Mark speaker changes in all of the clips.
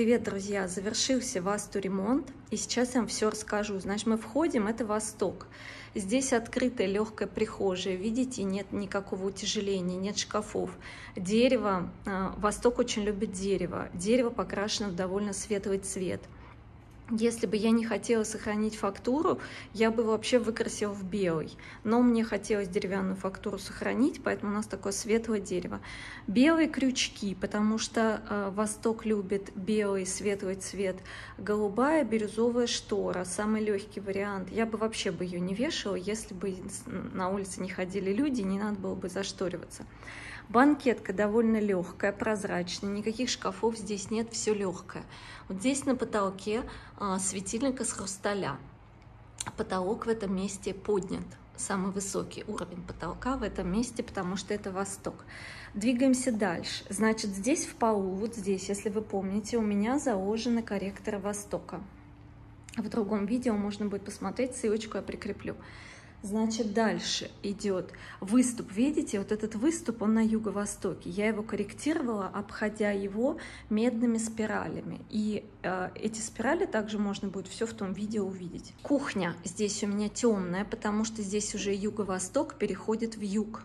Speaker 1: Привет, друзья! Завершился васту-ремонт, и сейчас я вам все расскажу. Значит, мы входим, это восток. Здесь открытая легкая прихожая, видите, нет никакого утяжеления, нет шкафов. Дерево, восток очень любит дерево. Дерево покрашено в довольно светлый цвет. Если бы я не хотела сохранить фактуру, я бы вообще выкрасила в белый. Но мне хотелось деревянную фактуру сохранить, поэтому у нас такое светлое дерево. Белые крючки, потому что Восток любит белый светлый цвет. Голубая бирюзовая штора, самый легкий вариант. Я бы вообще ее не вешала, если бы на улице не ходили люди, не надо было бы зашториваться. Банкетка довольно легкая, прозрачная, никаких шкафов здесь нет, все легкое. Вот здесь на потолке светильник из хрусталя. Потолок в этом месте поднят, самый высокий уровень потолка в этом месте, потому что это Восток. Двигаемся дальше. Значит, здесь в полу, вот здесь, если вы помните, у меня заложены корректоры Востока. В другом видео можно будет посмотреть, ссылочку я прикреплю. Значит, дальше идет выступ. Видите, вот этот выступ, он на юго-востоке. Я его корректировала, обходя его медными спиралями. И эти спирали также можно будет все в том видео увидеть. Кухня здесь у меня темная, потому что здесь уже юго-восток переходит в юг.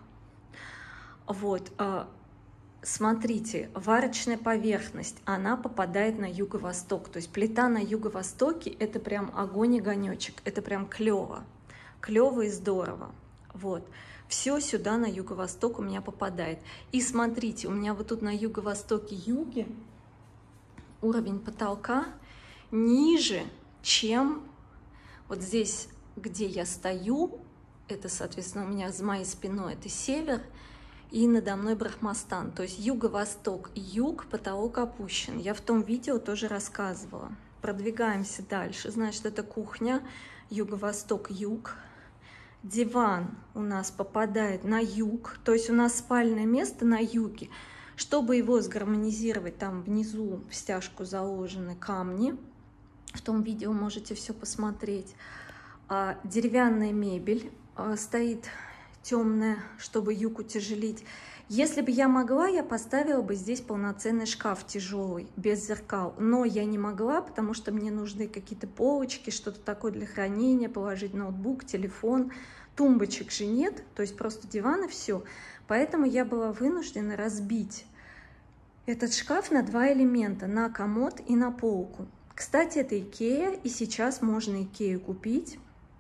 Speaker 1: Вот. Смотрите, варочная поверхность, она попадает на юго-восток. То есть плита на юго-востоке — это прям огонь и огонечек. Это прям клево. Клево и здорово. Вот. Все сюда на юго-восток у меня попадает. И смотрите, у меня вот тут на юго-востоке юге уровень потолка ниже, чем вот здесь, где я стою. Это, соответственно, у меня за моей спиной это север, и надо мной Брахмастан. То есть юго-восток и юг, потолок опущен. Я в том видео тоже рассказывала. Продвигаемся дальше. Значит, это кухня, юго-восток, юг. Диван у нас попадает на юг, то есть у нас спальное место на юге. Чтобы его сгармонизировать, там внизу в стяжку заложены камни. В том видео можете все посмотреть. Деревянная мебель стоит темная, чтобы юг утяжелить. Если бы я могла, я поставила бы здесь полноценный шкаф тяжелый, без зеркал. Но я не могла, потому что мне нужны какие-то полочки, что-то такое для хранения, положить ноутбук, телефон. Тумбочек же нет, то есть просто диван и все. Поэтому я была вынуждена разбить этот шкаф на два элемента, на комод и на полку. Кстати, это Икея, и сейчас можно Икею купить.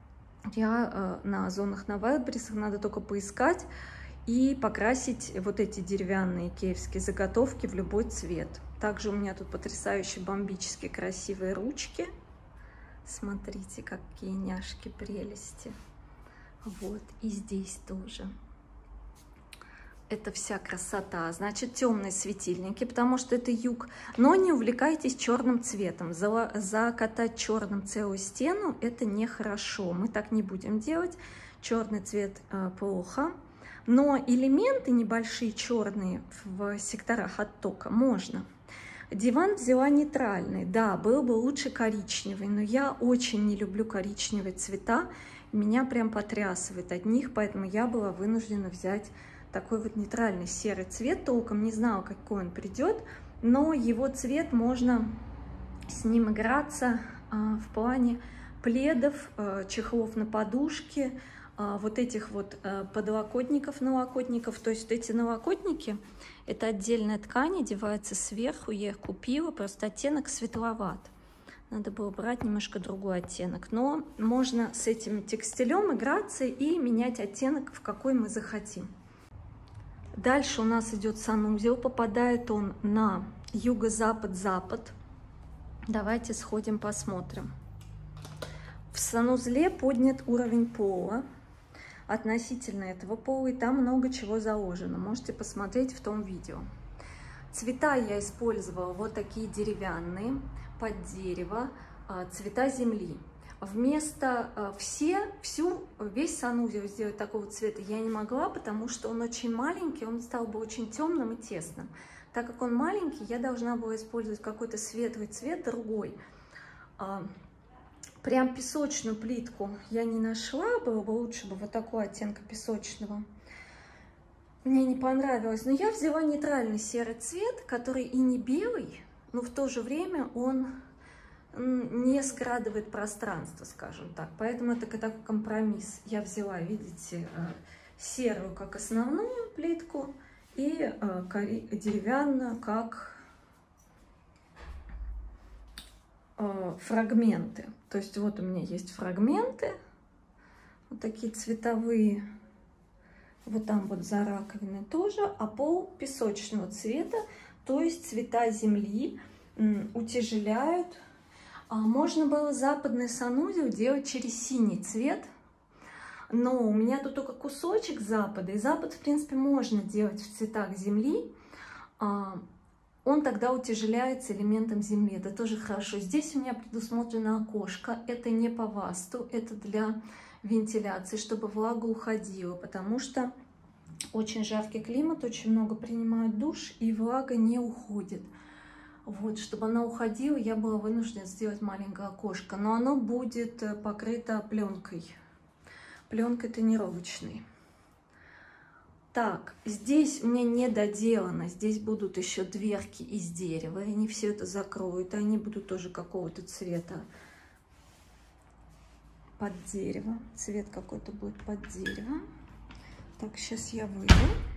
Speaker 1: Я на Озонах, на Wildberries, надо только поискать и покрасить вот эти деревянные икеевские заготовки в любой цвет. Также у меня тут потрясающие бомбические красивые ручки. Смотрите, какие няшки, прелести. Вот, и здесь тоже. Это вся красота. Значит, темные светильники, потому что это юг. Но не увлекайтесь черным цветом. Закатать черным целую стену — это нехорошо. Мы так не будем делать. Черный цвет плохо. Но элементы небольшие черные в секторах оттока можно. Диван взяла нейтральный. Да, был бы лучше коричневый, но я очень не люблю коричневые цвета. Меня прям потрясывает от них, поэтому я была вынуждена взять такой вот нейтральный серый цвет. Толком не знала, какой он придет, но его цвет, можно с ним играться в плане пледов, чехлов на подушке, вот этих вот подлокотников, налокотников. То есть эти налокотники — это отдельная ткань, одевается сверху, я их купила, просто оттенок светловат. Надо было брать немножко другой оттенок, но можно с этим текстилем играться и менять оттенок, в какой мы захотим. Дальше у нас идет санузел, попадает он на юго-запад-запад. Давайте сходим посмотрим. В санузле поднят уровень пола. Относительно этого пола, и там много чего заложено. Можете посмотреть в том видео. Цвета я использовала вот такие деревянные, под дерево, цвета земли. Вместо весь санузел сделать такого цвета я не могла, потому что он очень маленький, он стал бы очень темным и тесным. Так как он маленький, я должна была использовать какой-то светлый цвет, другой. Прям песочную плитку я не нашла, было бы лучше бы вот такого оттенка песочного. Мне не понравилось, но я взяла нейтральный серый цвет, который и не белый, но в то же время он не скрадывает пространство, скажем так. Поэтому это такой компромисс. Я взяла, видите, серую как основную плитку и деревянную как фрагменты. То есть вот у меня есть фрагменты, вот такие цветовые. Вот там вот за раковиной тоже, а пол песочного цвета, то есть цвета земли утяжеляют. Можно было западный санузел делать через синий цвет, но у меня тут только кусочек запада, и запад, в принципе, можно делать в цветах земли. Он тогда утяжеляется элементом земли, это тоже хорошо. Здесь у меня предусмотрено окошко, это не по ВАСТу, это для вентиляции, чтобы влага уходила, потому что очень жаркий климат, очень много принимают душ, и влага не уходит. Вот, чтобы она уходила, я была вынуждена сделать маленькое окошко, но оно будет покрыто пленкой тонировочной. Так, здесь у меня не доделано, здесь будут еще дверки из дерева, и они все это закроют, и они будут тоже какого-то цвета под дерево, цвет какой-то будет под дерево. Так, сейчас я выйду.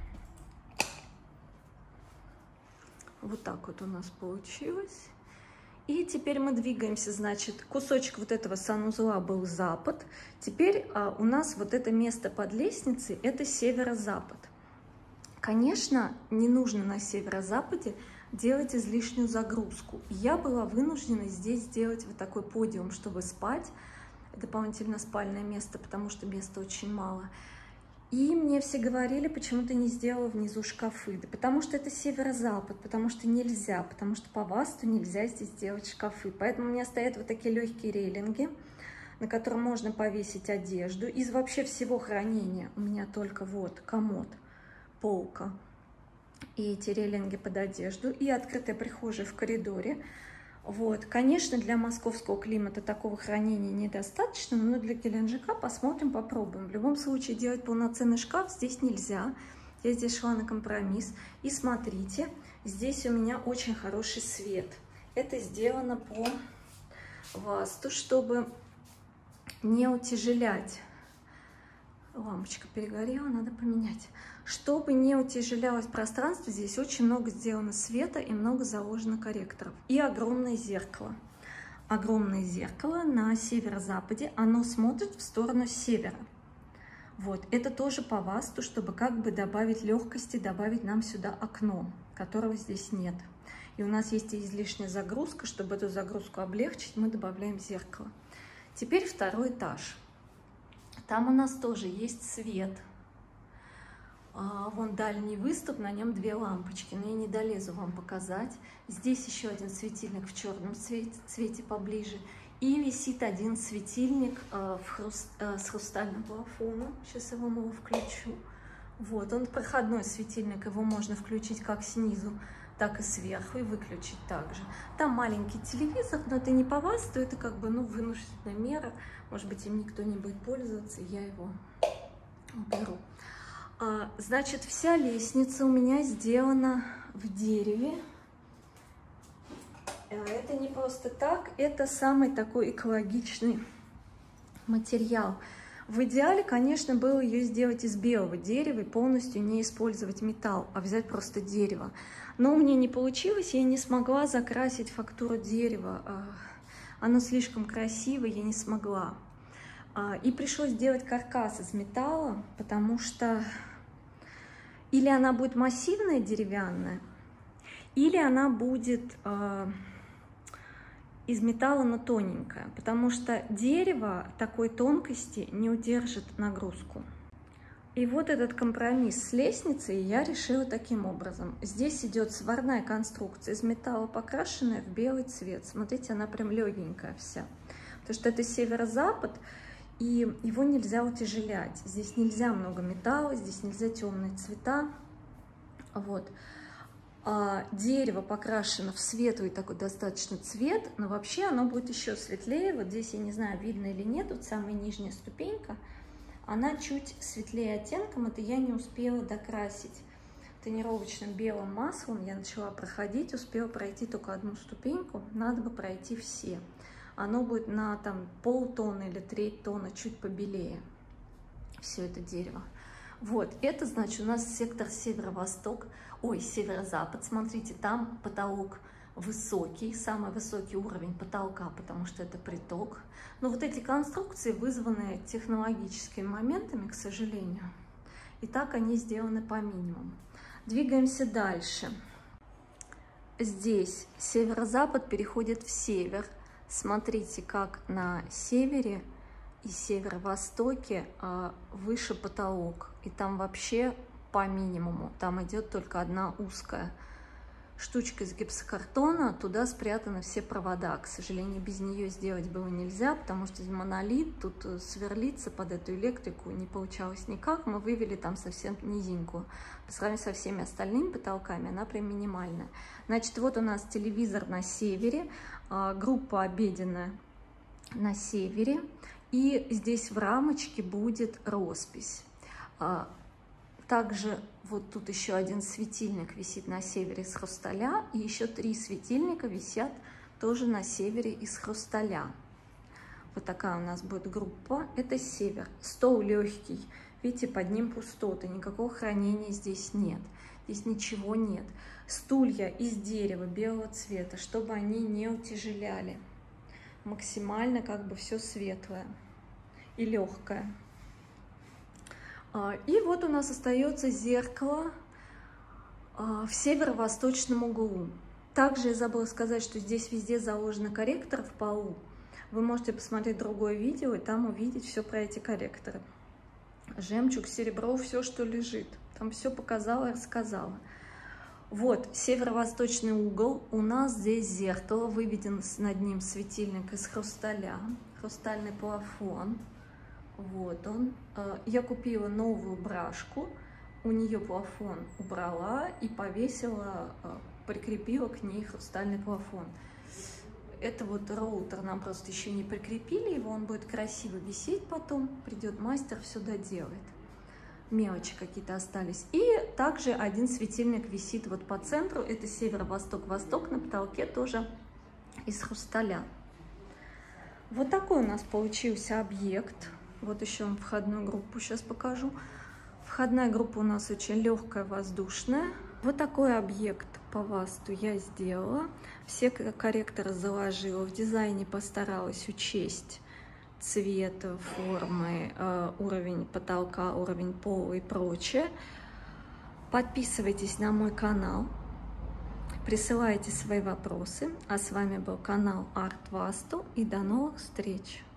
Speaker 1: Вот так вот у нас получилось. И теперь мы двигаемся, значит, кусочек вот этого санузла был запад. Теперь у нас вот это место под лестницей, это северо-запад. Конечно, не нужно на северо-западе делать излишнюю загрузку. Я была вынуждена здесь сделать вот такой подиум, чтобы спать. Дополнительно спальное место, потому что места очень мало. И мне все говорили, почему ты не сделала внизу шкафы. Да потому что это северо-запад, потому что нельзя, потому что по ВАСТу нельзя здесь делать шкафы. Поэтому у меня стоят вот такие легкие рейлинги, на котором можно повесить одежду. Из вообще всего хранения у меня только вот комод, полка и эти рейлинги под одежду, и открытая прихожая в коридоре. Вот. Конечно, для московского климата такого хранения недостаточно, но для Геленджика посмотрим, попробуем. В любом случае делать полноценный шкаф здесь нельзя. Я здесь шла на компромисс. И смотрите, здесь у меня очень хороший свет. Это сделано по ВАСТу, чтобы не утяжелять. Лампочка перегорела, надо поменять. Чтобы не утяжелялось пространство, здесь очень много сделано света и много заложено корректоров. И огромное зеркало. Огромное зеркало на северо-западе, оно смотрит в сторону севера. Вот, это тоже по ВАСТу, чтобы как бы добавить легкости, добавить нам сюда окно, которого здесь нет. И у нас есть излишняя загрузка, чтобы эту загрузку облегчить, мы добавляем зеркало. Теперь второй этаж. Там у нас тоже есть свет. Вон дальний выступ, на нем две лампочки, но я не долезу вам показать. Здесь еще один светильник в черном цвете поближе. И висит один светильник с хрустальным плафоном. Сейчас я вам его включу. Вот, он проходной светильник, его можно включить как снизу, так и сверху, и выключить также. Там маленький телевизор, но это не по ВАСТу, это как бы, ну, вынужденная мера. Может быть, им никто не будет пользоваться, я его уберу. Значит, вся лестница у меня сделана в дереве. Это не просто так, это самый такой экологичный материал. В идеале, конечно, было ее сделать из белого дерева и полностью не использовать металл, а взять просто дерево. Но у меня не получилось, я не смогла закрасить фактуру дерева. Оно слишком красивое, я не смогла. И пришлось делать каркас из металла, потому что или она будет массивная деревянная, или она будет из металла, но тоненькая, потому что дерево такой тонкости не удержит нагрузку. И вот этот компромисс с лестницей я решила таким образом. Здесь идет сварная конструкция из металла, покрашенная в белый цвет. Смотрите, она прям легенькая вся, потому что это северо-запад, и его нельзя утяжелять. Здесь нельзя много металла, здесь нельзя темные цвета. Вот. Дерево покрашено в светлый такой достаточно цвет, но вообще оно будет еще светлее. Вот здесь, я не знаю, видно или нет, вот самая нижняя ступенька, она чуть светлее оттенком, это я не успела докрасить. тренировочным белым маслом я начала проходить, успела пройти только одну ступеньку, надо бы пройти все. Оно будет на там полтона или треть тона, чуть побелее, все это дерево. Вот, это значит у нас сектор северо-восток, ой, северо-запад, смотрите, там потолок высокий, самый высокий уровень потолка, потому что это приток. Но вот эти конструкции вызваны технологическими моментами, к сожалению, и так они сделаны по минимуму. Двигаемся дальше. Здесь северо-запад переходит в север. Смотрите, как на севере и северо-востоке выше потолок, и там вообще по минимуму, там идет только одна узкая штучка из гипсокартона, туда спрятаны все провода. К сожалению, без нее сделать было нельзя, потому что монолит, тут сверлиться под эту электрику не получалось никак. Мы вывели там совсем низенькую. По сравнению со всеми остальными потолками, она прям минимальная. Значит, вот у нас телевизор на севере, группа обеденная на севере, и здесь в рамочке будет роспись. Также вот тут еще один светильник висит на севере из хрусталя, и еще 3 светильника висят тоже на севере из хрусталя. Вот такая у нас будет группа. Это север. Стол легкий. Видите, под ним пустоты, никакого хранения здесь нет. Здесь ничего нет. Стулья из дерева белого цвета, чтобы они не утяжеляли. Максимально как бы все светлое и легкое. И вот у нас остается зеркало в северо-восточном углу. Также я забыла сказать, что здесь везде заложены корректоры в полу. Вы можете посмотреть другое видео и там увидеть все про эти корректоры. Жемчуг, серебро, все, что лежит. Там все показала и рассказала. Вот северо-восточный угол. У нас здесь зеркало, выведен над ним светильник из хрусталя, хрустальный плафон. Вот он. Я купила новую бражку, у нее плафон убрала и повесила, прикрепила к ней хрустальный плафон. Это вот роутер нам просто еще не прикрепили, его он будет красиво висеть потом, придет мастер, все доделает. Мелочи какие-то остались. И также один светильник висит вот по центру, это северо-восток-восток, на потолке тоже из хрусталя. Вот такой у нас получился объект. Вот еще вам входную группу сейчас покажу. Входная группа у нас очень легкая, воздушная. Вот такой объект по васту я сделала. Все корректоры заложила. В дизайне постаралась учесть цвет, формы, уровень потолка, уровень пола и прочее. Подписывайтесь на мой канал. Присылайте свои вопросы. А с вами был канал Арт Васту. И до новых встреч!